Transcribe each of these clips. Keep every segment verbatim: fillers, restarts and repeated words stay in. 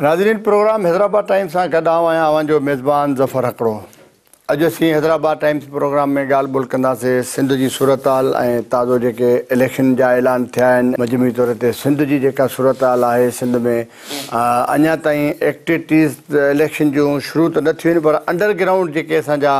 नाज़रीन, programme Hyderabad times सां गॾु आहियां अवां जो मेज़बान ज़फ़र हकड़ो। अॼु असीं हैदराबाद टाइम्स प्रोग्राम में ॻाल्हि ॿोल कंदासीं सिंध जी सूरत हाल ऐं ताज़ो जेके इलेक्शन जा ऐलान थिया आहिनि। मजमूई तौर ते सिंध जी जेका सूरत हाल आहे, सिंध में अञा ताईं एक्टिविटीज़ इलेक्शन जूं शुरू त न थियूं आहिनि, पर अंडरग्राउंड जेके असांजा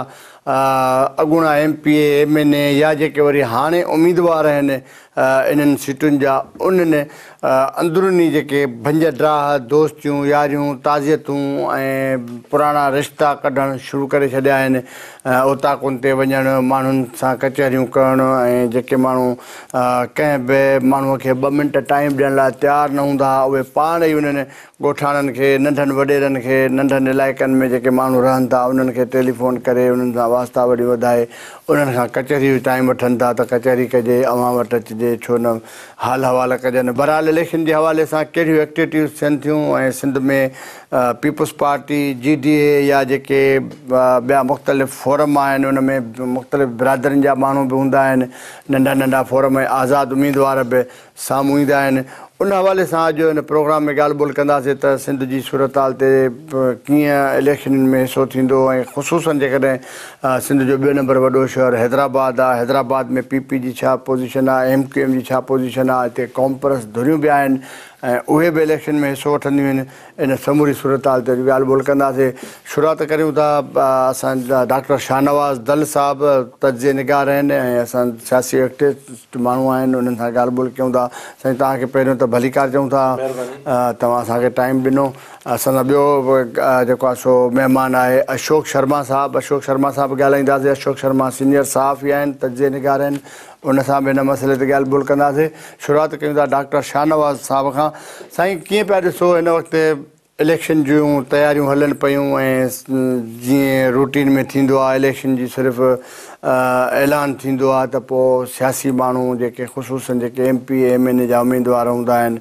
अॻूणा M P A M N A या जेके वरी हाणे उम्मीदवार आहिनि इन्हनि सीटुनि जा, उन्हनि अंदरूनी जेके भंज ड्राह दोस्तियूं यारियूं ताज़ियतूं ऐं पुराणा रिश्ता कढणु शुरू करे छॾिया आहिनि। उता कोन ते वञणु, माण्हुनि सां कचहरियूं करणु, ऐं जेके माण्हू कंहिं बि माण्हूअ खे ॿ मिंट टाइम ॾियण लाइ तयारु न हूंदा हुआ, उहे पाण ई उन्हनि ॻोठाणनि खे, नंढनि वॾेरनि खे, नंढनि इलाइक़नि में जेके माण्हू रहनि था उन्हनि खे टेलीफोन करे उन्हनि सां वास्ता वरी वधाए उन्हनि खां कचहरी जो टाइम वठनि था त कचहरी कजे, अवां वटि अचिजे, छो न हाल हवाल कजनि। बहरहाल इलेक्शन जे हवाले सां कहिड़ियूं एक्टिविटीज़ थियनि थियूं ऐं सिंध में peoples party G D A या जेके ॿिया मुख़्तलिफ़ फोरम आहिनि उन में मुख़्तलिफ़ बिरादरियुनि जा माण्हू बि हूंदा आहिनि, नंढा नंढा फोरम ऐं आज़ादु उम्मीदवार बि साम्हूं ईंदा आहिनि। उन हवाले सां अॼु हिन प्रोग्राम में ॻाल्हि ॿोल कंदासीं त सिंध जी सूरत हाल ते कीअं इलेक्शननि में हिसो थींदो ऐं ख़ुशूसनि जेकॾहिं सिंध जो ॿियो नंबर वॾो शहर हैदराबाद आहे, हैदराबाद में पी पी जी छा पोज़ीशन आहे, एम क्यू एम जी छा पोज़ीशन आहे, हिते कॉम्प्रेस धुरियूं बि आहिनि ऐं उहे बि इलेक्शन में हिसो वठंदियूं आहिनि। इन समूरी सूरत हाल ते ॻाल्हि ॿोल कंदासीं। शुरूआति करियूं था असांजा डॉक्टर शाहनवाज़ दल साहिबु तजिए निगार आहिनि ऐं असां सियासी एक्टिविस्ट माण्हू आहिनि, उन्हनि सां ॻाल्हि ॿोल कयूं था। साईं, तव्हांखे पहिरियों त भलीकार चऊं था, तव्हां असांखे टाइम ॾिनो। असांजा ॿियो जेको आहे सो महिमान आहे अशोक शर्मा साहिबु। अशोक शर्मा साहिबु ॻाल्हाईंदासीं। अशोक शर्मा सीनियर सहाफ़ी आहिनि, तजिए निगार आहिनि, उन सां बि हिन मसइले ते ॻाल्हि ॿोल कंदासीं। शुरूआति कयूं था डॉक्टर शाहनवाज़ साहिब खां। साईं, कीअं पिया ॾिसो हिन वक़्तु इलेक्शन जूं तयारियूं हलनि पियूं ऐं जीअं रूटीन में थींदो आहे इलेक्शन जी सिर्फ़ु ऐलान थींदो आहे त पोइ सियासी माण्हू जेके ख़ुशूसनि जेके M P M N A जा उम्मीदवार हूंदा आहिनि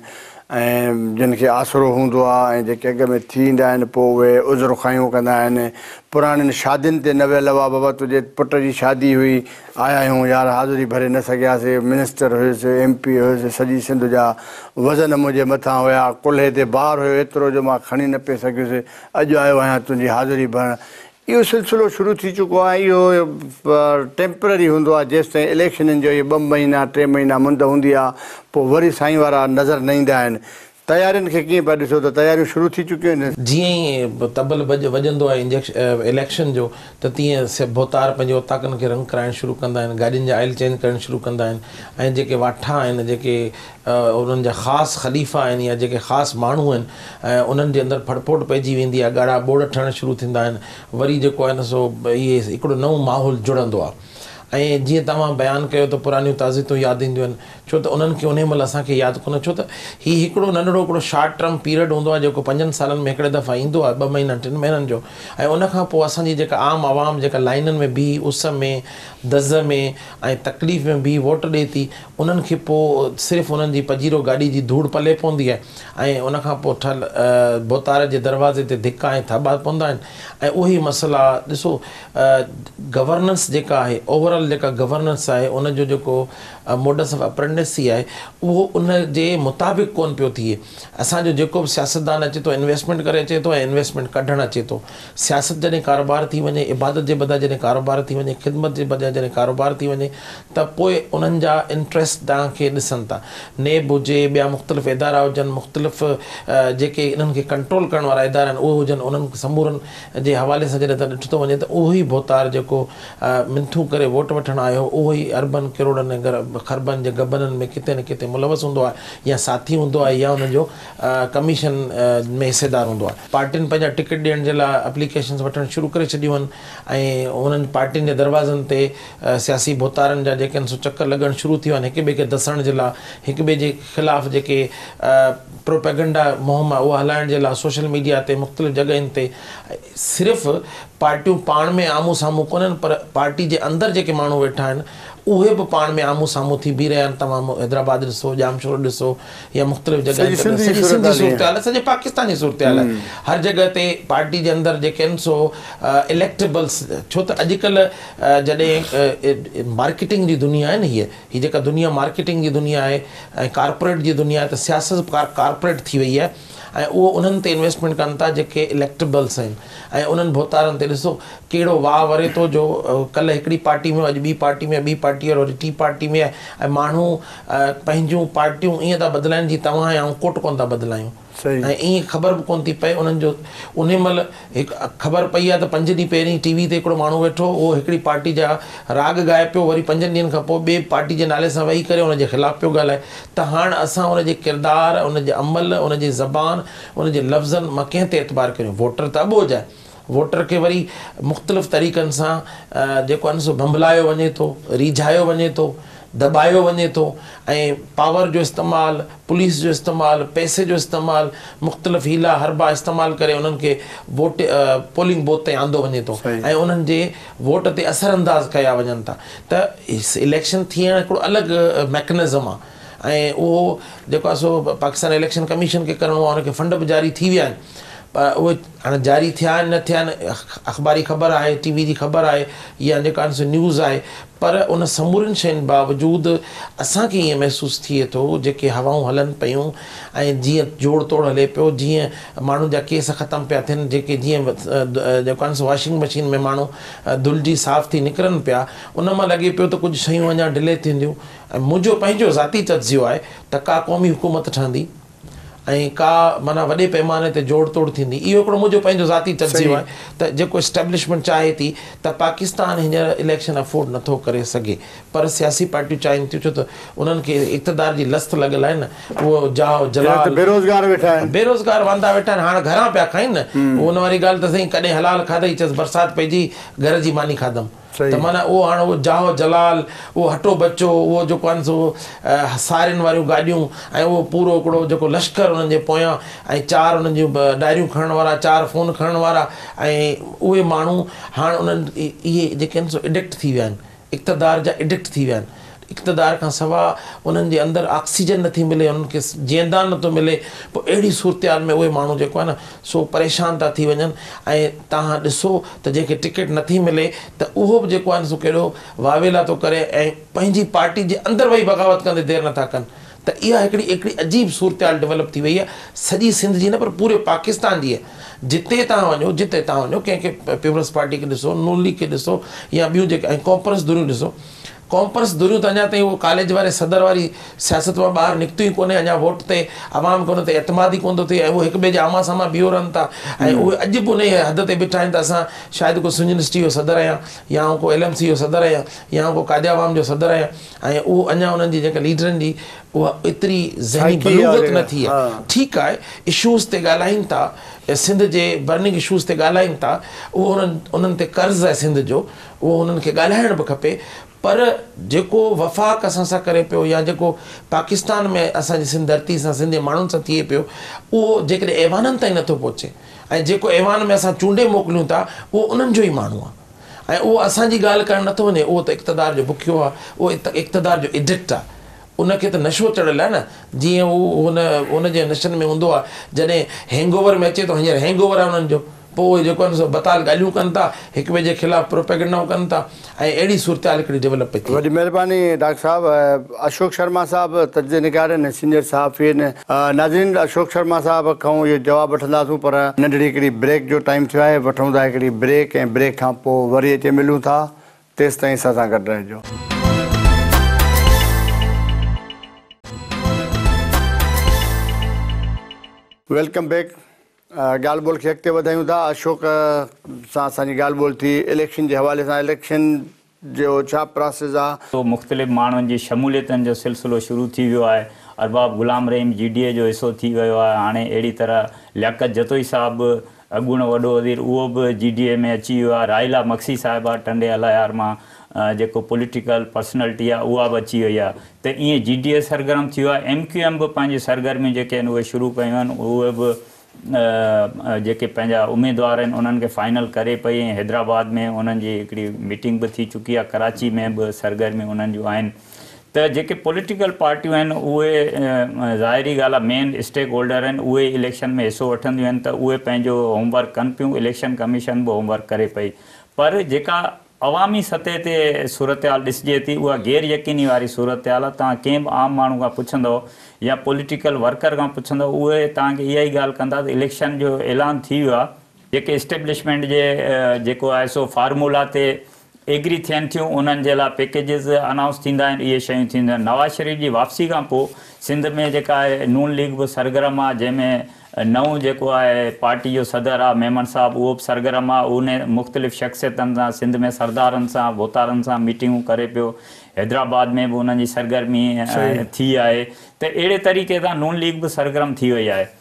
ऐं जिन खे आसिरो हूंदो आहे ऐं जेके अॻ में थी ईंदा आहिनि पोइ उहे उज़र खायूं कंदा आहिनि। पुराणियुनि शादियुनि ते न वियल हुआ, बाबा तुंहिंजे पुट जी शादी हुई, आया आहियूं यार, हाज़िरी भरे न सघियासीं, मिनिस्टर हुयुसि, एम पी हुयुसि, सॼी सिंध जा वज़न मुंहिंजे मथां हुया, कुल्हे ते भार हुयो एतिरो जो मां खणी न पिए सघियुसि, अॼु आयो आहियां तुंहिंजी हाज़िरी भरणु। इहो सिलसिलो शुरू थी चुको आहे। इहो टेम्पररी हूंदो आहे जेसिताईं इलेक्शननि जो इहे ॿ महीना टे महीना मुंद हूंदी आहे, पोइ वरी साईं वारा नज़र न ईंदा आहिनि। तयारियुनि खे कीअं पिया ॾिसो त तयारियूं शुरू थी चुकियूं आहिनि? जीअं ई तबल वॼ वॼंदो आहे इंजेक्शन इलेक्शन जो त तीअं भोतार पंहिंजे उताकनि खे रंग कराइणु शुरू कंदा आहिनि, गाॾियुनि जा आइल चेंज करणु शुरू कंदा आहिनि ऐं जेके वाठा आहिनि, जेके उन्हनि जा ख़ासि ख़लीफ़ा आहिनि या जेके ख़ासि माण्हू आहिनि ऐं उन्हनि जे अंदरि फड़फोड़ पइजी वेंदी आहे, ॻाढ़ा बोड़ ठहणु शुरू थींदा आहिनि। वरी जेको आहे न सो इहे हिकिड़ो नओं माहौल जुड़ंदो आहे। ऐं जीअं तव्हां बयानु कयो त पुरानियूं ताज़ियतूं यादि ईंदियूं आहिनि, छो त उन्हनि खे उन महिल असांखे यादि कोन्हे, छो त हीउ हिकिड़ो नंढिड़ो हिकिड़ो शॉर्ट टर्म पीरियड हूंदो आहे जेको पंजनि सालनि में हिकिड़े दफ़ा ईंदो आहे, ॿ महीना टिनि महीननि जो। ऐं उनखां पोइ असांजी जेका आम आवाम जेका लाइननि में बीह उस में दज़ में ऐं तकलीफ़ में बीह वोट ॾिए थी, उन्हनि खे पोइ सिर्फ़ु उन्हनि जी पजीरो गाॾी जी धूड़ पले पवंदी आहे ऐं उनखां पोइ ठल भोतार जे दरवाज़े ते धिका ऐं थबा पवंदा आहिनि। ऐं उहे मसइला ॾिसो, गवर्नेंस जेका आहे, ओवरऑल जेका गवर्नेंस आहे, उनजो जेको मोडस ऑफ अप्रेंटिसी आहे उहो उन जे मुताबिक़ कोन पियो थिए। असांजो जेको बि सियासतदान अचे थो इन्वेस्टमेंट करे अचे थो ऐं इन्वेस्टमेंट कढणु अचे थो। सियासत जॾहिं कारोबार थी वञे, इबादत जे बदिरां जॾहिं कारोबार थी वञे, ख़िदमत जे बदिरां जॾहिं कारोबार थी वञे त पोइ उन्हनि जा इंट्रस्ट तव्हांखे ॾिसनि था। नेब हुजे, ॿिया मुख़्तलिफ़ इदारा हुजनि, मुख़्तलिफ़ जेके इन्हनि खे कंट्रोल करण वारा इदारा आहिनि उहे हुजनि, उन्हनि समूरनि जे हवाले सां जॾहिं त ॾिठो थो वञे त उहो ई भोतार जेको मिंथू करे वोट वठणु आयो, उहो ई अरबन किरोड़नि ऐं ख़रबनि जे गबननि में किथे न किथे मुलवस हूंदो आहे या साथी हूंदो आहे या हुनजो कमीशन में हिसेदार हूंदो आहे। पार्टियुनि पंहिंजा टिकट ॾियण जे लाइ एप्लीकेशन्स वठणु शुरू करे छॾियूं आहिनि ऐं उन्हनि पार्टियुनि जे दरवाज़नि ते सियासी भोतारनि जा जेके आहिनि सो चकर लॻणु शुरू थी विया आहिनि, हिक ॿिए खे दसण जे लाइ, हिक ॿिए जे ख़िलाफ़ु जेके प्रोपेगेंडा मुहिम आहे उहा हलाइण जे लाइ सोशल मीडिया ते मुख़्तलिफ़ जॻहियुनि ते। सिर्फ़ु पार्टियूं पाण में आम्हूं साम्हूं कोन्हनि, पर पार्टी जे अंदरि जेके माण्हू वेठा आहिनि उहे बि पाण में आम्हूं साम्हूं थी बीह रहिया आहिनि। तव्हां हैदराबाद ॾिसो, जामशोर ॾिसो या मुख़्तलिफ़ जॻहियुनि ते सिंधी सूरत हाल, सॼे पाकिस्तान जी सूरत हाल आहे। हर जॻह ते पार्टी जे अंदरि जेके आहिनि सो इलेक्टेबल्स, छो त अॼुकल्ह जॾहिं मार्केटिंग जी दुनिया आहे न, हीअ हीअ जेका दुनिया मार्केटिंग जी दुनिया आहे ऐं कारपोरेट जी दुनिया आहे, त सियासत कारपोरेट थी वई आहे ऐं उहो उन्हनि ते इन्वेस्टमेंट कनि था जेके इलेक्टेबल्स आहिनि ऐं उन्हनि भोतारनि ते ॾिसो कहिड़ो वाह वरे थो जो कल्ह हिकिड़ी पार्टी में अॼु ॿी पार्टी में ॿी पार्टी वारो वरी टी पार्टी में आहे ऐं माण्हू पंहिंजूं पार्टियूं ईअं था बदिलाइनि जीअं तव्हां ऐं कोट कोन था बदिलायूं ऐं ईअं ख़बर बि कोन थी पए उन्हनि जो उन महिल हिकु ख़बर पई आहे त पंज ॾींहं पहिरीं टीवी ते हिकिड़ो माण्हू वेठो उहो हिकिड़ी पार्टी जा राग ॻाए पियो वरी पंजनि ॾींहंनि खां पोइ ॿिए पार्टी जे नाले सां वेही करे उनजे ख़िलाफ़ु पियो ॻाल्हाए त हाणे असां उनजे किरदारु उनजे अमल उनजी ज़बान उनजे लफ़्ज़नि मां कंहिं ते एतबार करियूं वोटर त अॿोज आहे वोटर खे वरी मुख़्तलिफ़ तरीक़नि सां जेको आहे न सो भंभलायो वञे थो रिझायो वञे थो दॿायो वञे थो ऐं पावर जो इस्तेमालु पुलिस जो इस्तेमालु पैसे जो इस्तेमालु मुख़्तलिफ़ हीला हरबा इस्तेमालु करे उन्हनि खे वोट पोलिंग बूथ ते आंदो वञे थो ऐं उन्हनि जे वोट ते असरअंदाज़ कया वञनि था त इलेक्शन थियणु हिकिड़ो अलॻि मैकेनिज़म आहे ऐं उहो जेको आहे सो पाकिस्तान इलेक्शन कमीशन खे करिणो आहे उनखे फंड बि जारी थी विया आहिनि पर उहे हाणे जारी थिया आहिनि न थिया आहिनि अख़बारी ख़बर आहे टीवी जी ख़बर आहे या जेका सो न्यूज़ आहे पर उन समूरनि शयुनि बावजूदि असांखे ईअं महसूसु थिए थो जेके हवाऊं हलनि पियूं ऐं जीअं जोड़ तोड़ हले पियो जीअं माण्हुनि जा केस ख़तमु पिया थियनि जेके जीअं जेको आहे सो वॉशिंग मशीन में माण्हू धुलिजी साफ़ थी निकिरनि पिया उन मां लॻे पियो त कुझु शयूं अञा डिले थींदियूं ऐं मुंहिंजो पंहिंजो ज़ाती चर्चियो आहे त का क़ौमी हुकूमत ठहंदी ऐं का माना वॾे पैमाने ते जोड़ तोड़ थींदी इहो हिकिड़ो मुंहिंजो पंहिंजो ज़ाती तर्जीह आहे त जेको इस्टेब्लिशमेंट चाहे थी त पाकिस्तान हींअर इलेक्शन अफोर्ड नथो करे सघे पर सियासी पार्टियूं चाहिनि थियूं छो त उन्हनि खे इक़्तिदार जी लस्त लॻल आहे न उहो जाओ जलाल बेरोज़गार वेठा आहिनि बेरोज़गार वांदा वेठा आहिनि हाणे घरां पिया खाइनि न उन वारी ॻाल्हि त साईं कॾहिं हलाल खाधई चयसि बरसाति पइजी घर जी मानी खाधमि त माना उहो हाणे उहो जाओ जलाल उहो हटो बचो उहो जेको आहे सो सारियुनि वारियूं गाॾियूं ऐं उहो पूरो हिकिड़ो जेको लश्कर उन्हनि जे पोयां ऐं चारि उन्हनि जूं डायरियूं खणण वारा चारि फ़ोन खणण वारा ऐं उहे माण्हू हाणे उन्हनि इहे जेके आहिनि सो एडिक्ट थी विया आहिनि इक़्तिदार जा एडिक्ट थी विया आहिनि इक़्तिदार खां सवाइ उन्हनि जे अंदरि ऑक्सीजन नथी मिले उन्हनि खे जीअंदान नथो मिले पोइ अहिड़ी सूरत में उहे माण्हू जेको आहे न सो परेशान था थी वञनि ऐं तव्हां ॾिसो त जंहिंखे टिकट नथी मिले त उहो बि जेको आहे न सो कहिड़ो वावेला थो करे ऐं पंहिंजी पार्टी जे अंदरि वेही बग़ावत कंदे देरि नथा कनि त इहा हिकिड़ी हिकिड़ी अजीब सूरत डेवलप थी वई आहे सॼी सिंध जी न पर पूरे पाकिस्तान जी आहे जिते तव्हां वञो जिते तव्हां वञो कंहिंखे पीपल्स पार्टी खे ॾिसो नून लीग खे ॾिसो या ॿियूं जेके ऐं कॉन्फ्रेंस धुरियूं ॾिसो कॉन्फ्रेंस धुरियूं त अञा ताईं उहो कॉलेज वारे सदर वारी सियासत मां ॿाहिरि निकितियूं ई कोन्हे अञा वोट ते आवाम खे उन ते एतमाद ई कोन थो थिए ऐं उहे हिक ॿिए जे आमा सामा बीहो रहनि था ऐं उहे अॼु बि उन हद ते बीठा आहिनि त असां शायदि को सिंध यूनिवर्सिटी जो सदर आहियां या को एल एम सी जो सदर आहियां या को कादिया आवाम जो सदर आहियां ऐं उहो अञा उन्हनि जी जेका लीडरनि जी उहा एतिरी ज़हनी बलूगत न थी आहे ठीकु आहे इशूज़ ते ॻाल्हाइनि था सिंध जे बर्निंग इशूज़ ते ॻाल्हाइनि था उहो उन्हनि उन्हनि ते कर्ज़ु आहे सिंध जो उहो उन्हनि खे ॻाल्हाइण बि खपे पर जेको वफ़ाक़ असां सां करे पियो या जेको पाकिस्तान में असांजी सिंध धरती सां सिंध जे माण्हुनि सां थिए पियो उहो जेकॾहिं ऐवाननि ताईं नथो पहुचे ऐं जेको ऐवान में असां चूंडे मोकिलियूं था उहो उन्हनि जो ई माण्हू आहे ऐं उहो असांजी ॻाल्हि करणु नथो वञे उहो त इक़्तिदार जो बुखियो आहे उहो इक़्तिदार जो एडिक्ट आहे उनखे त नशो चढ़ियल आहे न जीअं उहो हुन हुनजे नशनि में हूंदो आहे जॾहिं हैंगओवर में अचे थो हींअर हैंगओवर आहे उन्हनि जो पोइ उहे जेको आहे बताल ॻाल्हियूं कनि था हिक ॿिए जे ख़िलाफ़ु प्रोपेगेंडाऊं कनि था ऐं अहिड़ी सूरत हिकिड़ी डेवलप थी वॾी महिरबानी डॉक्टर साहब अशोक शर्मा साहब तजदीद निगार आहिनि सीनियर सहाफ़ी आहिनि नाज़रीन अशोक शर्मा साहब खां इहो जवाबु वठंदासीं पर नंढड़ी हिकिड़ी ब्रेक जो टाइम थियो आहे वठूं था हिकिड़ी ब्रेक ऐं ब्रेक खां पोइ वरी अचे मिलूं था तेसि ताईं असां सां गॾु रहिजो वेलकम बैक ॻाल्हि ॿोल खे अॻिते वधायूं था अशोक सां असांजी ॻाल्हि ॿोल थी इलेक्शन जे हवाले सां इलेक्शन जो छा प्रोसेस आहे तो मुख़्तलिफ़ माण्हुनि जी शमूलियतनि जो सिलसिलो शुरू थी वियो आहे अरबाब गुलाम रहीम जी डी ए जो हिसो थी वियो आहे हाणे अहिड़ी तरह लियाकत जतोई साहिबु अॻूणो वॾो वज़ीर उहो बि जी डी ए में अची वियो आहे राहिला मक्सी साहिबा टंडे अलायार मां जेको पॉलिटिकल पर्सनैलिटी आहे उहा बि अची वई आहे त ईअं जी डी ए सरगर्म थी वियो आहे एम क्यू एम बि पंहिंजी सरगर्मियूं जेके आहिनि उहे शुरू कयूं आहिनि उहे बि जेके पंहिंजा उमेदवार आहिनि उन्हनि खे फाइनल करे पई ऐं हैदराबाद में उन्हनि जी हिकिड़ी मीटिंग बि थी चुकी आहे कराची में बि सरगर्मियूं उन्हनि जूं आहिनि त जेके पॉलिटिकल पार्टियूं आहिनि उहे ज़ाहिरी ॻाल्हि आहे मेन स्टेक होल्डर आहिनि उहे इलेक्शन में हिसो वठंदियूं आहिनि त उहे पंहिंजो होमवर्क कनि पियूं इलेक्शन कमीशन बि होमवर्क करे पई पर जेका अवामी सतह ते सूरत हाल ॾिसजे थी उहा गैर यकीनी वारी सूरत हाल आहे। तव्हां कंहिं बि आम माण्हू खां पुछंदव या पॉलिटिकल वर्कर खां पुछंदव उहे तव्हांखे इहा ई ॻाल्हि कंदा त इलेक्शन जो ऐलान थी वियो आहे, जेके इस्टेब्लिशमेंट जे जेको आहे सो फार्मूला ते एग्री थियनि थियूं उन्हनि जे लाइ पैकेजिस अनाउंस थींदा आहिनि, इहे शयूं थींदियूं आहिनि। नवाज़ शरीफ़ जी वापसी खां पोइ सिंध में जेका आहे नून लीग बि सरगर्म आहे, जंहिंमें नओं जेको आहे पार्टी जो सदर आहे मेमन साहब उहो बि सरगर्म आहे, उन मुख़्तलिफ़ शख़्सियतनि सां सिंध में सरदारनि सां वोतारनि सां मीटिंगूं करे पियो। हैदराबाद में बि उन्हनि जी सरगर्मी थी आहे, त अहिड़े तरीक़े सां नून लीग बि सरगर्म थी वई आहे।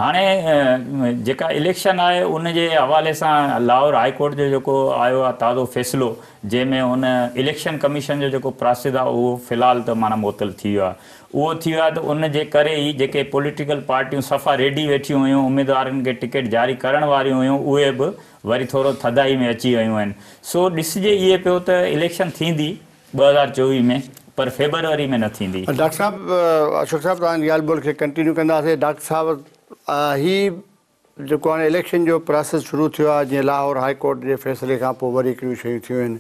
हाणे जेका इलेक्शन आहे उन जे हवाले सां लाहौर हाई कोर्ट जो जेको आयो आहे ताज़ो फ़ैसिलो, जंहिंमें उन इलेक्शन कमीशन जो जेको प्रासिद आहे उहो फ़िलहालु त माना मुअतल थी वियो आहे। उहो थी वियो आहे त उन जे करे ई जेके पॉलिटिकल पार्टियूं सफ़ा रेडी वेठियूं हुयूं उमेदवारनि खे टिकट जारी करण वारियूं हुयूं, उहे बि वरी थोरो थधाई में अची वियूं आहिनि। सो ॾिसजे इहे पियो त इलेक्शन थींदी ॿ हज़ार चोवीह में, पर फेबरवरी में न थींदी। डॉक्टर साहब अशोक साहब तव्हांजी ॻाल्हि ॿोल खे कंटिन्यू कंदासीं। डॉक्टर साहब ही जेको हाणे इलेक्शन जो प्रोसेस शुरू थियो आहे, जीअं लाहौर हाई कोर्ट जे फ़ैसिले खां पोइ वरी हिकिड़ियूं शयूं थियूं आहिनि,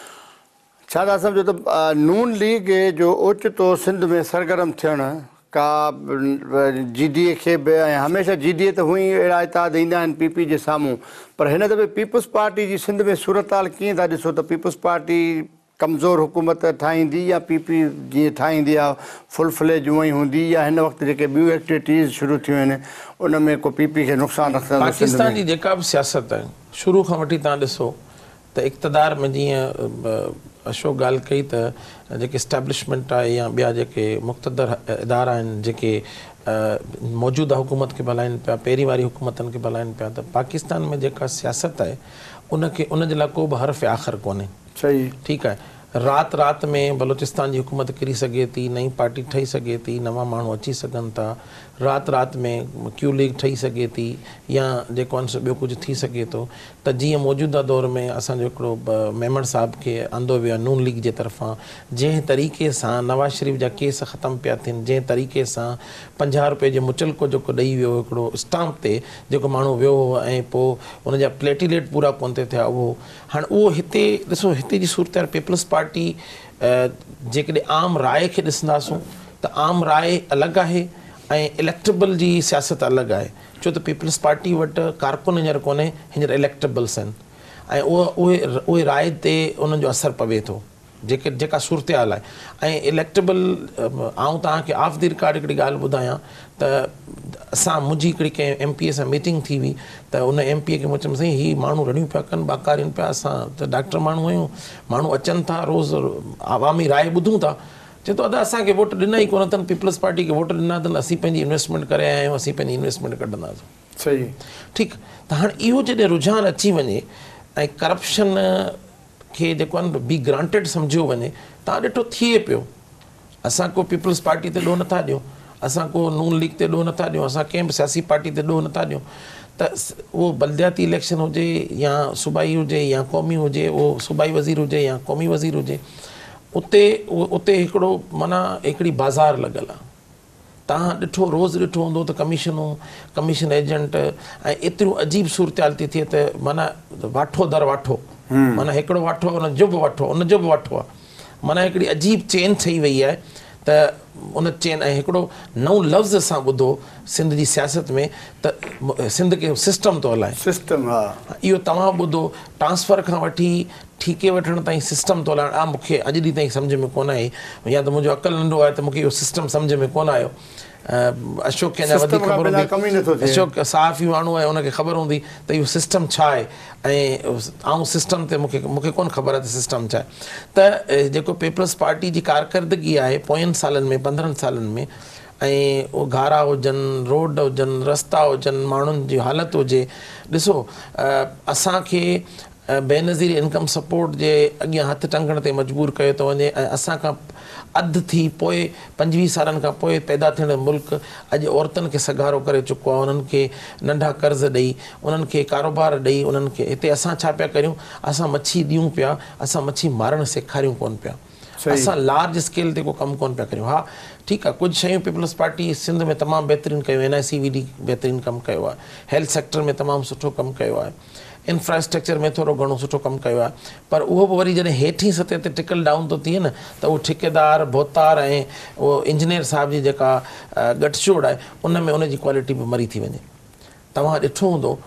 छा था सम्झो त नून लीग जो ओचितो सिंध में सरगर्म थियणु का जी डी ए खे बि, ऐं हमेशह जी डी ए त हुई अहिड़ा इताद ईंदा आहिनि पी पी जे साम्हूं, पर हिन दफ़े पीपुल्स पार्टी जी सिंध में सूरत हाल कीअं था ॾिसो त पीपुल्स पार्टी कमज़ोर हुकूमत ठाहींदी या पी पी जीअं ठाहींदी आहे फुल फ्लेज हूअं ई हूंदी, या हिन वक़्तु जेके ॿियूं एक्टिविटीज़ शुरू थियूं आहिनि उन में को पी पी खे नुक़सानु रखंदो? पाकिस्तान जी जेका बि सियासत आहे शुरू खां वठी तव्हां ॾिसो त इक़्तिदार में जीअं अशोक ॻाल्हि कई त जेके इस्टेब्लिशमेंट आहे या ॿिया जेके मुक़्तदर इदारा आहिनि जेके मौजूदा हुकूमत खे हलाइनि पिया, पहिरीं वारी हुकूमतनि खे हलाइनि पिया, त पाकिस्तान में जेका सियासत आहे उनखे उन जे लाइ को बि हर्फ़ आख़िर कोन्हे। सही, ठीकु आहे। राति राति में बलोचिस्तान जी हुकूमत किरी सघे थी, नई पार्टी ठही सघे थी, नवां माण्हू अची सघनि था, राति राति में क्यू लीग ठही सघे थी या जेको आहे ॿियो कुझु थी सघे थो। त जीअं मौजूदा दौर में असांजो हिकिड़ो मेमण साहब खे आंदो वियो आहे नून लीग जे तरफ़ां, जंहिं तरीक़े सां नवाज़ शरीफ़ जा केस ख़तमु पिया थियनि, जंहिं तरीक़े सां पंजाह रुपए जो मुचलको जेको ॾेई वियो हिकिड़ो स्टाम्प ते जेको माण्हू वियो हो ऐं पोइ उनजा प्लेटिलेट पूरा कोन थिए थिया, उहो हाणे उहो हिते ॾिसो हिते जी सूरत पीपल्स पार्टी जेकॾहिं आम राय खे ॾिसंदासूं त आम राय अलॻि आहे ऐं इलेक्टेबल जी सियासत अलॻि आहे, छो त पीपल्स पार्टी वटि कारकुन हींअर कोन्हे, हींअर इलेक्टेबल्स आहिनि ऐं उहा उहे उहे राय ते उन्हनि जो असरु पवे थो, जेके जेका सूरत हाल आहे। ऐं इलेक्टेबल आऊं तव्हांखे ऑफ द रिकॉर्ड हिकिड़ी ॻाल्हि ॿुधायां त असां मुंहिंजी हिकिड़ी कंहिं एम पी ए सां मीटिंग थी हुई, त उन एम पी ए खे मूं चयुमि साईं हीअ माण्हू रड़ियूं पिया कनि, बाकारियुनि पिया, असां त डॉक्टर माण्हू आहियूं, माण्हू अचनि था रोज़ु आवामी राय ॿुधूं था, चए थो अदा असांखे वोट ॾिना ई कोन अथनि, पीपल्स पार्टी खे वोट ॾिना अथनि, असीं पंहिंजी इन्वेस्टमेंट करे आया आहियूं, असीं पंहिंजी इन्वेस्टमेंट कढंदासीं। सही, ठीकु। त हाणे इहो जॾहिं रुझान अची वञे ऐं करप्शन खे जेको आहे न बी ग्रांटेड सम्झियो वञे, तव्हां ॾिठो थिए पियो, असां को पीपल्स पार्टी ते ॾोह नथा ॾियूं, असां को नून लीग ते ॾोह नथा ॾियूं, असां कंहिं बि सियासी पार्टी ते ॾोह नथा ॾियूं, त उहो बलदियाती इलेक्शन हुजे या सूबाई हुजे या क़ौमी हुजे, उहो सूबाई वज़ीर हुजे या क़ौमी वज़ीर हुजे, उते उते हिकिड़ो माना हिकिड़ी बाज़ार लॻल आहे। तव्हां ॾिठो रोज़ु ॾिठो हूंदो त कमीशनूं कमीशन एजेंट ऐं एतिरियूं अजीब सूरत हाल थी थिए त माना वाठो दर वाठो, माना हिकिड़ो वाठो उन जो बि वठो उन जो बि वठो आहे, माना हिकिड़ी अजीब चेन ठही वई आहे त उन चेन। ऐं हिकिड़ो नओं लफ़्ज़ असां ॿुधो सिंध जी सियासत में त सिंध खे सिस्टम थो हलाए, सिस्टम, हा इहो तव्हां ॿुधो, ट्रांसफर खां वठी ठीके वठण ताईं सिस्टम थो हलाइण। आ मूंखे अॼु ॾींहं ताईं सम्झ में कोन आई, या त मुंहिंजो अक़ल नंढो आहे त मूंखे इहो सिस्टम सम्झ में कोन आयो। अशोक खे अञा वधीक ख़बर हूंदी, अशोक सहाफ़ी माण्हू आहे उनखे ख़बर हूंदी त इहो सिस्टम छा आहे, ऐं आऊं सिस्टम ते मूंखे मूंखे कोन ख़बर आहे त सिस्टम छा आहे। त जेको पीपल्स पार्टी जी कारकर्दगी आहे पोयनि सालनि में पंद्रहंनि सालनि में, ऐं उहो घारा हुजनि, रोड हुजनि, रस्ता हुजनि, माण्हुनि जी हालति हुजे, ॾिसो असांखे बेनज़ीर इनकम सपोर्ट जे अॻियां हथु टंगण ते मजबूर कयो थो वञे, ऐं असांखां अधु थी पोइ पंजवीह सालनि खां पोइ पैदा थियण मुल्क अॼु औरतुनि खे सगारो करे चुको आहे, उन्हनि खे नंढा कर्ज़ ॾेई, उन्हनि खे कारोबार ॾेई, उन्हनि खे हिते असां छा पिया करियूं, असां मच्छी ॾियूं पिया, असां मच्छी मारणु सेखारियूं कोन पिया, असां लार्ज स्केल ते को कमु कोन पिया करियूं। हा ठीकु आहे, कुझु शयूं पीपल्स पार्टी सिंध में तमामु बहितरीनु कयूं, N I C V D बहितरीनु कमु कयो आहे, हेल्थ सेक्टर में तमामु सुठो कमु कयो आहे, इंफ्रास्ट्रक्चर में थोरो घणो सुठो कमु कयो आहे, पर उहो बि वरी जॾहिं हेठीं सतह ते टिकल डाउन थो थिए न त उहो ठेकेदार भोतार ऐं उहो इंजीनियर साहिब जी जेका गठजोड़ आहे उन में उनजी क्वालिटी बि मरी थी वञे। तव्हां ॾिठो हूंदो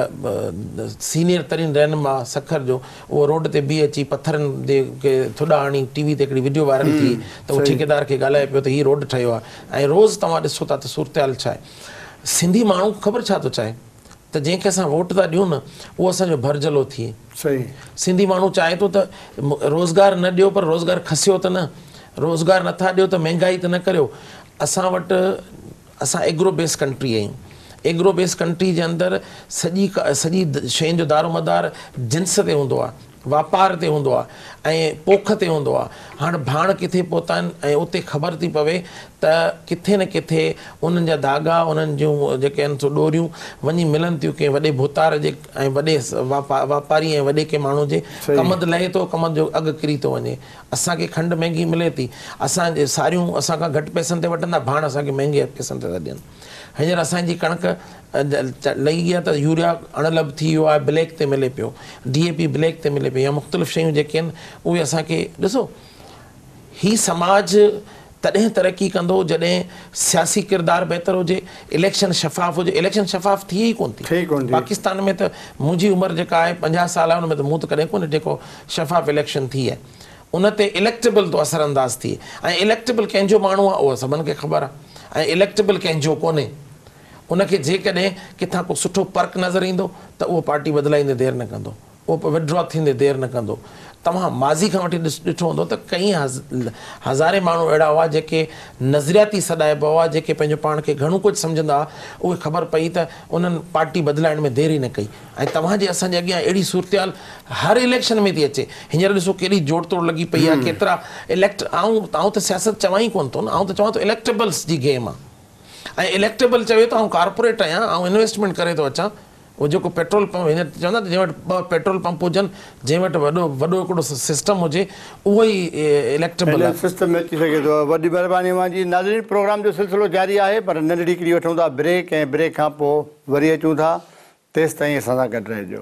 त सीनियर तरीन रहनुमा सखर जो उहो रोड ते बीह अची पथरनि ते के थुॾा हणी टीवी ते हिकिड़ी वीडियो वायरल थी त उहो ठेकेदार खे ॻाल्हाए पियो त हीअ रोड ठहियो आहे। ऐं रोज़ु तव्हां ॾिसो था त सूरत-हाल छा आहे। सिंधी माण्हू ख़बर छा थो चाहे त जंहिंखे असां वोट था ॾियूं न उहो असांजो भरजलो थिए। सही सिंधी माण्हू चाहे थो त रोज़गार न ॾियो पर रोज़गार खसियो त न, रोज़गार नथा ॾियो त महांगाई त न करियो। असां वटि असां एग्रो बेस कंट्री आहियूं। एग्रो बेस कंट्री जे अंदरि सॼी सॼी शयुनि जो दारोमदार जिन्स ते हूंदो आहे, वापार ते हूंदो आहे ऐं पोख ते हूंदो आहे। हाणे भाण किथे पहुता आहिनि ऐं उते ख़बर थी पवे त किथे न किथे उन्हनि जा धागा उन्हनि जूं जेके आहिनि सो डोरियूं वञी मिलनि थियूं कंहिं वॾे भोतार जे ऐं वॾे वापा वापारी ऐं वॾे कंहिं माण्हू जे कमंद लहे थो, कमंद जो अघु किरी थो वञे। असांखे खंडु महांगी मिले थी, असांजे सारियूं असांखां घटि पैसनि ते वठंदा, भाण असांखे महांगे पैसनि ते था ॾियनि। हींअर असांजी कणिक लही गई आहे त यूरिया अणलभ थी वियो आहे, ब्लैक ते मिले पियो, डी ए पी ब्लैक ते मिले पियो, या मुख़्तलिफ़ शयूं जेके आहिनि उहे असांखे ॾिसो। ही समाज तॾहिं तरक़ी कंदो जॾहिं सियासी किरदारु बहितर हुजे, इलेक्शन शफ़ाफ़ हुजे। इलेक्शन शफ़ाफ़ थिए ई कोन थी पाकिस्तान में। त मुंहिंजी उमिरि जेका आहे पंजाह साल आहे, हुन में त मूं त कॾहिं कोन्हे जेको शफ़ाफ़ इलेक्शन थी आहे। उन ते इलेक्टेबल थो असरअंदाज़ थिए ऐं इलेक्टेबल कंहिंजो माण्हू आहे उहो सभिनि खे ख़बर आहे, ऐं इलेक्टेबल कंहिंजो कोन्हे। उनखे जेकॾहिं किथां को सुठो पर्क नज़र ईंदो त उहो पार्टी बदिलाईंदे देरि न कंदो, उहो विड्रॉ थींदे देरि न कंदो। तव्हां माज़ी खां वठी ॾिस ॾिठो हूंदो त कई हज़ हज़ारे माण्हू अहिड़ा हुआ जेके नज़रियाती सॾाइबा हुआ, जेके पंहिंजो पाण खे घणो कुझु सम्झंदा हुआ, उहे ख़बर पई त उन्हनि पार्टी बदिलाइण में देरि ई न कई। ऐं तव्हांजे असांजे अॻियां अहिड़ी सूरत-हाल हर इलेक्शन में थी अचे। हींअर ॾिसो केॾी जोड़ तोड़ लॻी पई आहे, केतिरा इलेक्ट आऊं आऊं त सियासत चवां ई कोन थो न, आऊं त चवां थो इलेक्टेबल्स जी गेम आहे। ऐं इलेक्टेबल चवे थो आउं कारपोरेट आहियां, आउं इन्वेस्टमेंट करे थो अचां। उहो जेको पेट्रोल पंप हींअर चवंदा जंहिं वटि ॿ पेट्रोल पंप हुजनि, जंहिं वटि वॾो वॾो हिकिड़ो सिस्टम हुजे, उहो ई इलेक्टेबल आहे। सिस्टम में अची सघे थो। वॾी महिरबानी मुंहिंजी नाज़रीन, प्रोग्राम जो सिलसिलो जारी आहे, पर नंढड़ी हिकिड़ी वठूं था ब्रेक, ऐं ब्रेक खां पोइ वरी अचूं था। तेसि ताईं असां सां गॾु रहिजो।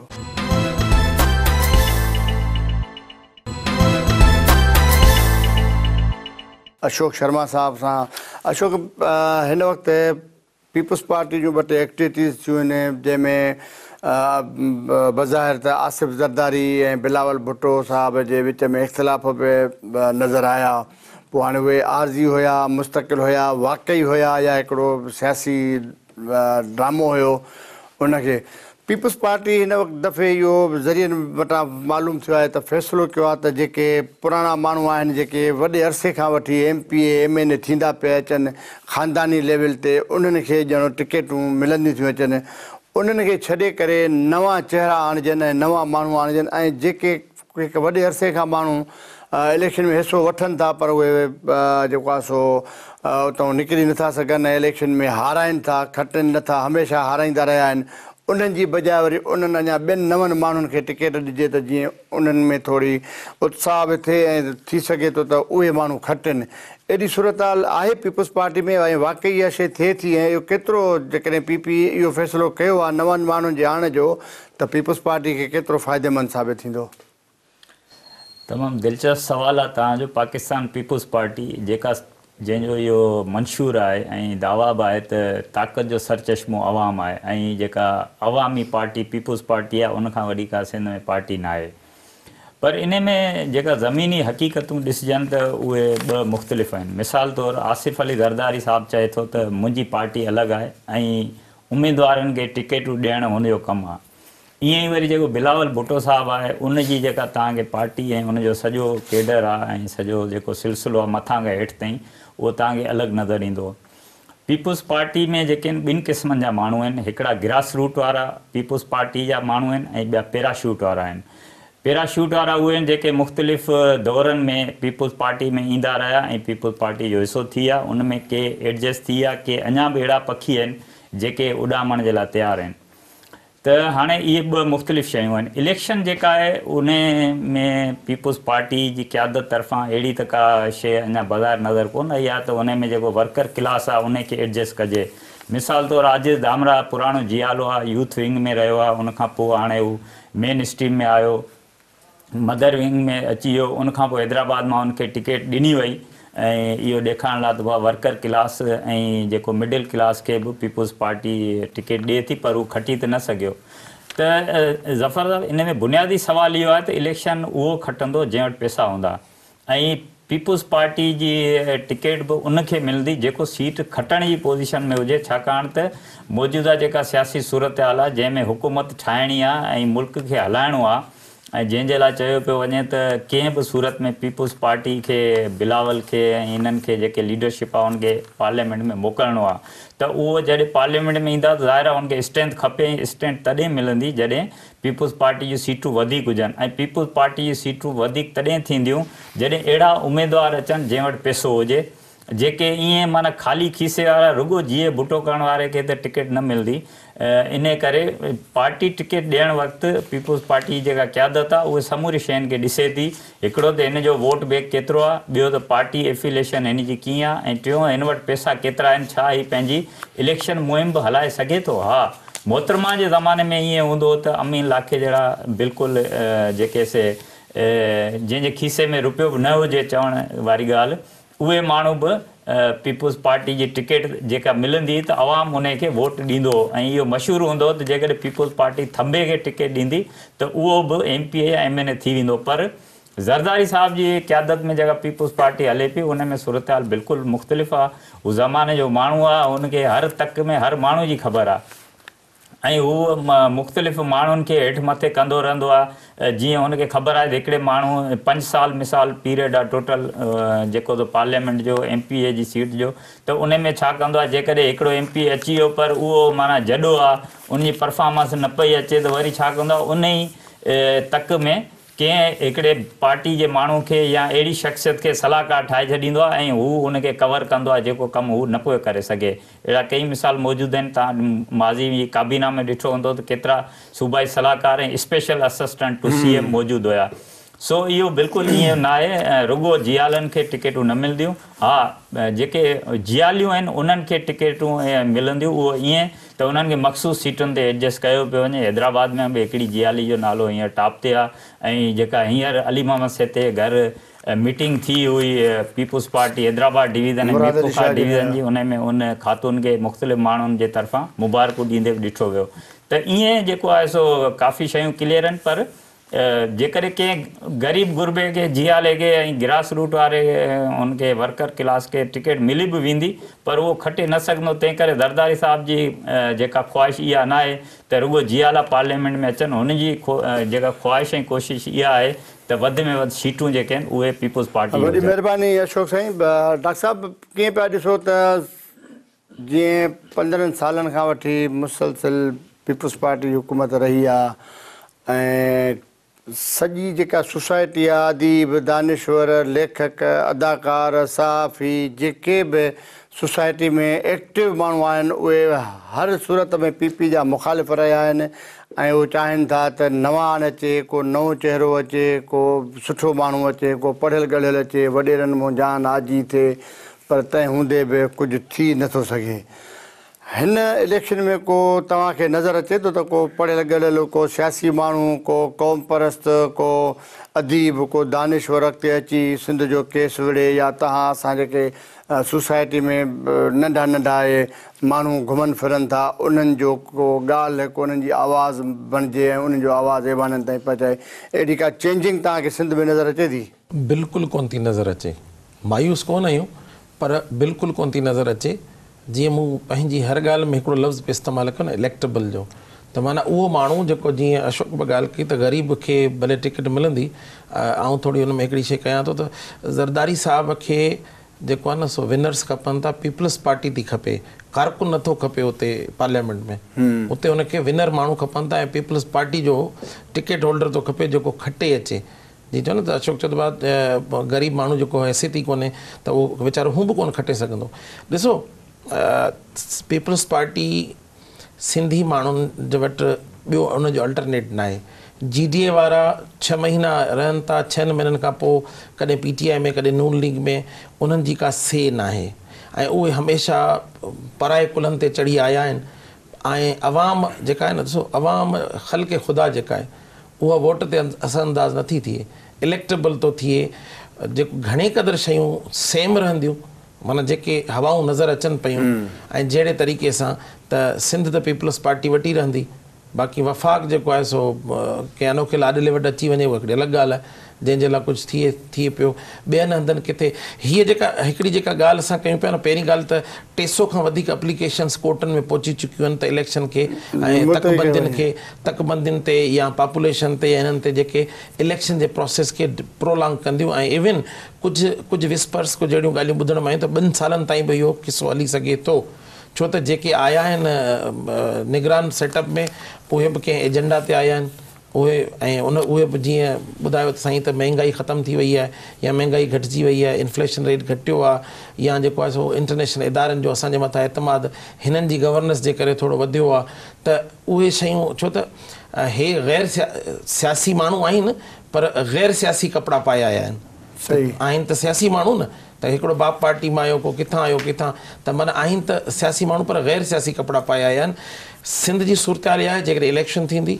अशोक शर्मा साहब सां। अशोक, हिन वक़्तु पीपुल्स पार्टी जूं ॿ टे एक्टिविटीज़ थियूं आहिनि, जंहिंमें बज़ाहिर त आसिफ़ ज़रदारी ऐं बिलावल भुट्टो साहब जे विच में इख़्तिलाफ़ बि नज़र आया। पोइ हाणे उहे आरज़ी हुया, मुस्तक़िल हुया, वाक़ई हुया, या हिकिड़ो सियासी ड्रामो हुयो। उनखे पीपुल्स पार्टी हिन वक़्तु दफ़े इहो ज़रिए वटां मालूम थियो आहे त फ़ैसिलो कयो आहे त जेके पुराणा माण्हू आहिनि, जेके वॾे अरसे खां वठी M P A M N A थींदा पिया अचनि ख़ानदानी लेवल ते, उन्हनि खे ॼणो टिकेटूं मिलंदियूं थियूं अचनि, उन्हनि खे छॾे करे नवां चहिरा आणजनि ऐं नवां माण्हू आणजनि। ऐं जेके हिकु वॾे अरसे खां माण्हू इलेक्शन में हिसो वठनि था, पर उहे जेको आहे सो उतां निकिरी नथा सघनि, इलेक्शन में हाराइनि था, खटनि नथा, हमेशह हाराईंदा रहिया आहिनि। उन्हनि जी बजाए वरी उन्हनि अञा ॿियनि नवनि माण्हुनि खे टिकेट ॾिजे त जीअं उन्हनि में थोरी उत्साह बि थिए ऐं थी सघे थो त उहे माण्हू खटनि। एॾी सूरत-हाल आहे पीपुल्स पार्टी में, ऐं वाक़ई इहा शइ थिए थी। ऐं इहो केतिरो, जेकॾहिं पी पी इहो फ़ैसिलो कयो आहे नवनि माण्हुनि जे आणे जो, त पीपुल्स पार्टी खे केतिरो फ़ाइदेमंद साबित थींदो? तमामु दिलचस्प सुवालु आहे तव्हांजो। पाकिस्तान पीपुल्स पार्टी जेका जंहिंजो इहो मंशूर आहे ऐं दावा बि आहे त ताक़त जो सरचश्मो अवाम आहे, ऐं जेका अवामी पार्टी पीपुल्स पार्टी आहे उनखां वॾी का सिंध में पार्टी न आहे। पर इन में जेका ज़मीनी हक़ीक़तूं ॾिसजनि त उहे ॿ मुख़्तलिफ़ आहिनि। मिसाल तौरु आसिफ़ अली ज़रदारी साहिबु चए थो त मुंहिंजी पार्टी अलॻि आहे ऐं उमेदवारनि खे टिकेटूं ॾियणु हुनजो कमु आहे। ईअं ई वरी जेको बिलावल भुट्टो साहिबु आहे, उनजी जेका तव्हांखे पार्टी ऐं उनजो सॼो केडर आहे ऐं सॼो जेको सिलसिलो आहे मथां खां हेठि ताईं, उहो तव्हांखे अलॻि नज़र ईंदो। पीपुल्स पार्टी में जेके आहिनि ॿिनि क़िस्मनि जा माण्हू आहिनि। हिकिड़ा ग्रास रूट वारा पीपुल्स पार्टी जा माण्हू आहिनि ऐं ॿिया पैराशूट वारा आहिनि। पैराशूट वारा उहे आहिनि जेके मुख़्तलिफ़ दौरनि में पीपुल्स पार्टी में ईंदा रहिया ऐं पीपुल्स पार्टी जो हिसो थी विया। उन में के एडजस्ट थी विया, के अञा बि अहिड़ा पखी आहिनि जेके उॾामण जे लाइ तयारु आहिनि। त हाणे इहे ॿ मुख़्तलिफ़ शयूं आहिनि। इलेक्शन जेका आहे उन में पीपुल्स पार्टी जी क़यादत तरफ़ां अहिड़ी त का शइ अञा बज़ारि नज़र कोन आई आहे त उन में जेको वर्कर क्लास आहे उनखे एडजस्ट कजे। मिसाल तौरु आजिज़ दामरा पुराणो जियालो आहे, यूथ विंग में रहियो आहे, उनखां पोइ हाणे हू मेन स्ट्रीम में आयो, मदर विंग में अची वियो, उनखां पोइ हैदराबाद मां उनखे टिकट ॾिनी वई ऐं इहो ॾेखारण लाइ त उहा वर्कर क्लास ऐं जेको मिडिल क्लास खे बि पीपुल्स पार्टी टिकट ॾिए थी, पर उहो खटी त न सघियो। त ज़फ़र साहब, इन में बुनियादी सवाल इहो आहे त इलेक्शन उहो खटंदो जंहिं वटि पैसा हूंदा, ऐं पीपुल्स पार्टी जी टिकट बि उनखे मिलंदी जेको सीट खटण जी पोज़ीशन में हुजे, छाकाणि त मौजूदा जेका सियासी सूरत हाल आहे जंहिंमें हुकूमत ठाहिणी आहे ऐं मुल्क खे हलाइणो आहे, ऐं जंहिंजे लाइ चयो पियो वञे त कंहिं बि सूरत में पीपुल्स पार्टी खे, बिलावल खे ऐं इन्हनि खे जेके लीडरशिप आहे उनखे पार्लियामेंट में मोकिलणो आहे, त उहो जॾहिं पार्लियामेंट में ईंदा त ज़ाहिर आहे उनखे स्ट्रेंथ खपे। स्ट्रेंथ तॾहिं मिलंदी जॾहिं पीपुल्स पार्टी जूं सीटूं वधीक हुजनि, ऐं पीपुल्स पार्टी जी सीटूं वधीक तॾहिं थींदियूं जॾहिं अहिड़ा उमेदवार अचनि जंहिं वटि पैसो हुजे, जेके ईअं माना ख़ाली खीसे वारा रुगो जीअं बुटो करण वारे खे त टिकट न मिलंदी। इन करे पार्टी टिकट ॾियणु वक़्तु पीपुल्स पार्टी जी जेका क़यादत आहे उहे समूरी शयुनि खे ॾिसे थी। हिकिड़ो त हिन जो वोट बैंक केतिरो आहे, ॿियो त पार्टी एफिलेशन हिन जी कीअं आहे, ऐं टियों हिन वटि पैसा केतिरा आहिनि, छा ही पंहिंजी इलेक्शन मुहिम बि हलाए सघे थो। हा, मोहतरमा जे ज़माने में ईअं हूंदो त अमीन लाखे जहिड़ा बिल्कुलु जेके से जंहिंजे खीसे में रुपयो बि न हुजे चवण वारी ॻाल्हि, उहे माण्हू बि पीपुल्स पार्टी जी टिकट जेका मिलंदी त अवाम उन खे वोट ॾींदो, ऐं इहो मशहूरु हूंदो त जेकॾहिं पीपुल्स पार्टी थंबे खे टिकट ॾींदी त उहो बि एम पी ए या एम एन ए थी वेंदो। पर ज़रदारी साहब जी क़यादत में जेका पीपुल्स पार्टी हले पई उन में सूरत हाल बिल्कुलु मुख़्तलिफ़ आहे। हू ज़माने जो माण्हू आहे, हुनखे हर तक में हर माण्हू जी ख़बर आहे, ऐं हू मुख़्तलिफ़ माण्हुनि खे हेठि मथे कंदो रहंदो आहे। जीअं हुनखे ख़बर आहे त हिकिड़े माण्हू पंज साल मिसाल पीरियड आहे टोटल जेको त पार्लियामेंट जो एम पी ए जी सीट जो, त उन में छा कंदो आहे, जेकॾहिं हिकिड़ो एम पी अची वियो पर उहो माना जॾो आहे, उनजी परफॉर्मेंस न पई अचे, त वरी छा कंदो आहे, उन ई तक में कंहिं हिकिड़े पार्टी जे माण्हू खे या अहिड़ी शख़्सियत खे सलाहकार ठाहे छॾींदो आहे ऐं हू हुनखे कवर कंदो आहे जेको कमु हू न पियो करे सघे। अहिड़ा कई मिसाल मौजूदु आहिनि। तव्हां माज़ी जी काबीना में ॾिठो हूंदो त केतिरा सूबाई सलाहकार ऐं special assistant to C M मौजूदु हुया। सो इहो बिल्कुलु ईअं न आहे रुगो जियालनि खे टिकटूं न मिलंदियूं। हा, जेके जियालियूं आहिनि उन्हनि खे टिकटूं मिलंदियूं, उहो ईअं त उन्हनि खे मख़सूस सीटुनि ते एडजस्ट कयो पियो वञे। हैदराबाद में बि हिकिड़ी जियाली जो नालो हींअर टॉप ते आहे, ऐं जेका हींअर अली मोहम्मद सेते घर मीटिंग थी हुई पीपुल्स पार्टी हैदराबाद डिवीज़न ऐं मीरपुखा डिवीज़न जी, उन में उन ख़ातून खे मुख़्तलिफ़ माण्हुनि जे तरफ़ां मुबारकूं ॾींदे बि ॾिठो वियो। त ईअं जेको आहे सो काफ़ी शयूं क्लियर आहिनि। पर जेकॾहिं कंहिं ग़रीब गुरबे खे जियाले खे ऐं ग्रास रूट वारे उनखे वर्कर क्लास खे टिकट मिली बि वेंदी, पर उहो खटे न सघंदो। तंहिं करे ज़रदारी साहब जी जेका ख़्वाहिश इहा न आहे त रुगो जियाला पार्लियामेंट में अचनि। हुनजी जेका ख़्वाहिश ऐं कोशिशि इहा आहे त वधि में वधि सीटूं जेके आहिनि उहे पीपुल्स पार्टी। वॾी महिरबानी अशोक साईं। डॉक्टर साहिबु कीअं पिया ॾिसो त जीअं पंद्रहंनि सालनि खां वठी मुसलसिल पीपुल्स पार्टी हुकूमत रही आहे, ऐं सॼी जेका सोसाइटी आहे, अदीब, दानिश्वर, लेखक, अदाकार, सहाफ़ी, जेके बि सोसाइटी में एक्टिव माण्हू आहिनि उहे हर सूरत में पी पी जा मुखालिफ़ रहिया आहिनि, ऐं उहे चाहिनि था त नवान अचे, को नओं चहिरो अचे, को सुठो माण्हू अचे, को पढ़ियल ॻढ़ियल अचे, वॾेरनि मां जान आजी थिए। पर तंहिं हूंदे बि कुझु थी नथो सघे। हिन इलेक्शन में को तव्हांखे नज़र अचे थो त को पढ़ियल ॻढ़ियल, को सियासी माण्हू, को क़ौम परस्त, को अदीब, को दानिश्वर अॻिते अची सिंध जो केस विढ़े, या तव्हां असां जेके सोसाइटी में नंढा नंढा माण्हू घुमनि फिरनि था उन्हनि जो को ॻाल्हि, को उन्हनि जी आवाज़ बणिजे ऐं उन्हनि जो आवाज़ एवाननि ताईं पहुचाए, अहिड़ी का चेंजिंग तव्हांखे सिंध में नज़र अचे थी? बिल्कुलु कोन थी नज़र अचे। मायूस कोन आहियूं, पर बिल्कुलु कोन थी नज़र अचे। जीअं मूं पंहिंजी हर ॻाल्हि में हिकिड़ो लफ़्ज़ बि इस्तेमालु कयो न, इलेक्टेबल जो, त माना उहो माण्हू जेको जीअं अशोक बि ॻाल्हि कई त ग़रीब खे भले टिकट मिलंदी। ऐं थोरी हुन में हिकिड़ी शइ कयां थो त ज़रदारी साहब खे जेको आहे न सो विनर्स खपनि था, पीपल्स पार्टी थी खपे, कारकुन नथो खपे हुते पार्लियामेंट में। हुते हुनखे विनर माण्हू खपनि था, ऐं पीपल्स पार्टी जो टिकट होल्डर थो खपे जेको खटे अचे। जी चओ न त अशोक चओ त ग़रीब माण्हू जेको हैसियत ई कोन्हे त उहो वीचारो हू बि कोन खटे सघंदो। ॾिसो, पीपल्स पार्टी सिंधी माण्हुनि जे वटि ॿियो उनजो अल्टरनेट न आहे। जी डी ए वारा छह महीना रहनि था, छहनि महीननि खां पोइ कॾहिं पी टी आई में कॾहिं नून लीग में, उन्हनि जी का से न आहे, ऐं उहे हमेशह पराए कुलनि ते चढ़ी आया आहिनि। ऐं अवाम जेका आहे न, ॾिसो अवाम ख़ल्क़ ख़ुदा जेका आहे उहा वोट ते असरअंदाज़ नथी थिए, इलेक्टेबल थो थिए। जेको घणे क़दुरु शयूं सेम रहंदियूं, माना जेके हवाऊं नज़र अचनि पियूं ऐं जहिड़े तरीक़े सां त सिंध त पीपल्स पार्टी वटी रहंदी, बाक़ी वफ़ाक़ जेको आहे सो कंहिं अनोखे लाॾले वटि अची वञे उहा हिकिड़ी अलॻि ॻाल्हि आहे, जंहिंजे लाइ कुझु थिए थिए पियो। ॿियनि हंधनि किथे हीअ जेका हिकिड़ी जेका ॻाल्हि असां कयूं पिया न, पहिरीं ॻाल्हि त टे सौ खां वधीक एप्लीकेशन्स कोर्टनि में पहुची चुकियूं आहिनि त इलेक्शन खे ऐं तकबंदियुनि खे तकबंदियुनि ते या पॉपुलेशन ते या हिननि ते जेके इलेक्शन जे प्रोसेस खे प्रोलॉन्ग कंदियूं। ऐं इवन कुझु कुझु विस्पर्स कुझु अहिड़ियूं ॻाल्हियूं ॿुधण में आयूं त ॿिनि सालनि ताईं बि इहो किसो हली सघे थो, छो त जेके आया आहिनि निगरान सेटअप में उहे बि कंहिं एजेंडा ते आया आहिनि, उहे ऐं उन उहे बि जीअं ॿुधायो त साईं त महांगाई ख़तमु थी वई आहे या महांगाई घटिजी वई आहे, इन्फ्लेशन रेट घटियो आहे, या जेको आहे सो इंटरनेशनल इदारनि जो असांजे मथां एतमाद हिननि जी गवर्नेंस जे करे थोरो वधियो आहे, त उहे शयूं छो त हे गैर सिया सियासी माण्हू आहिनि पर गैर सियासी कपिड़ा पाए आया आहिनि। सही आहिनि त सियासी माण्हू न, त हिकिड़ो बाप पार्टी मां आयो, को किथां आयो किथां, त माना आहिनि त सियासी माण्हू पर गैर सियासी कपिड़ा पाए आया आहिनि। सिंध जी सूरत हाल आहे, जेकॾहिं इलेक्शन थींदी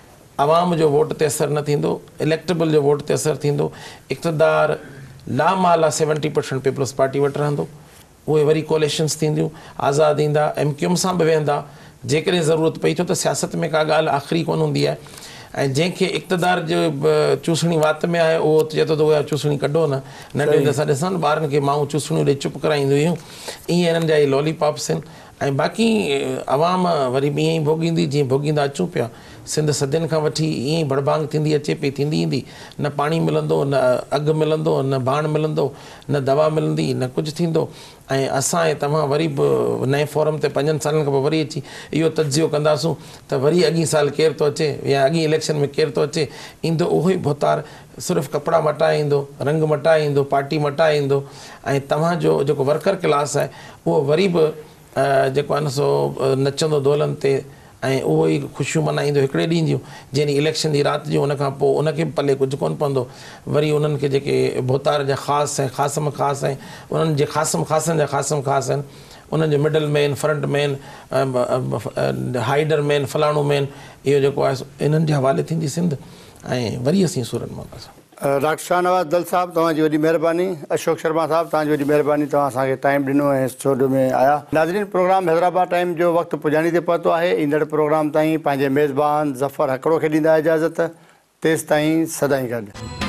आवाम जो वोट ते असरु न थींदो, इलेक्टेबल जो वोट ते असरु थींदो, इक़्तदार लामाल आहे सेवनटी परसेंट पीपल्स पार्टी वटि रहंदो, उहे वरी कोलेशन्स थींदियूं, आज़ादु ईंदा, एम क्यू एम सां बि वेहंदा जेकॾहिं ज़रूरत पई, छो त सियासत में का ॻाल्हि आख़िरी कोन हूंदी आहे। ऐं जंहिंखे इक़्तदार जो चूसणी वात में आहे उहो चए थो त उहा चूसणी कढो न, नंढे हूंदे असां ॾिसां न ॿारनि खे माण्हू चूसणियूं ॾेई चुप कराईंदियूं हुयूं, ईअं हिननि जा इहे लॉलीपॉप्स आहिनि। ऐं बाक़ी अवाम वरी बि ईअं ई भोॻींदी जीअं भोॻींदा अचूं पिया। सिंध सदियुनि खां वठी ईअं ई बड़भांग थींदी अचे पई, थींदी ईंदी, न पाणी मिलंदो, न अघु मिलंदो, न भाण मिलंदो, न दवा मिलंदी, न कुझु थींदो। ऐं असां ऐं तव्हां वरी बि नए फॉरम ते पंजनि सालनि खां पोइ वरी अची इहो तजियो कंदासूं त वरी अॻी साल केरु थो अचे या अॻी इलेक्शन में केरु थो अचे, ईंदो उहो ई भोतार, सिर्फ़ु कपिड़ा मटाए ईंदो, रंग मटाए ईंदो, पार्टी मटाए ईंदो। ऐं तव्हांजो जेको वर्कर क्लास आहे उहो वरी बि जेको आहे न सो नचंदो दोलनि ते ऐं उहो ई ख़ुशियूं मल्हाईंदो हिकिड़े ॾींहं जूं, जंहिं ॾींहुं इलेक्शन जी राति जो, उनखां पोइ उनखे बि पले कुझु कोन पवंदो। वरी उन्हनि खे जेके भोतार जा ख़ासि ऐं ख़ासम ख़ासि ऐं उन्हनि जे ख़ासम ख़ासनि जा ख़ासम ख़ासि आहिनि, उन्हनि जो middle man, front man, hider man, फलाणो मैन, इहो जेको आहे इन्हनि जे हवाले थींदी सिंध। ऐं वरी असीं सूरनि मां बसि डॉक्टर शाहनवाज़ दल साहब, तव्हांजी वॾी महिरबानी। अशोक शर्मा साहब, तव्हांजी वॾी महिरबानी, तव्हां असांखे टाइम ॾिनो ऐं स्टूडियो में आया। नाज़रीन, प्रोग्राम हैदराबाद टाइम जो वक़्तु पुॼाणी ते पहुतो आहे। ईंदड़ प्रोग्राम ताईं पंहिंजे मेज़बान ज़फ़र हकड़ो खे ॾींदा इजाज़त। तेसि ताईं सदाईं गॾु।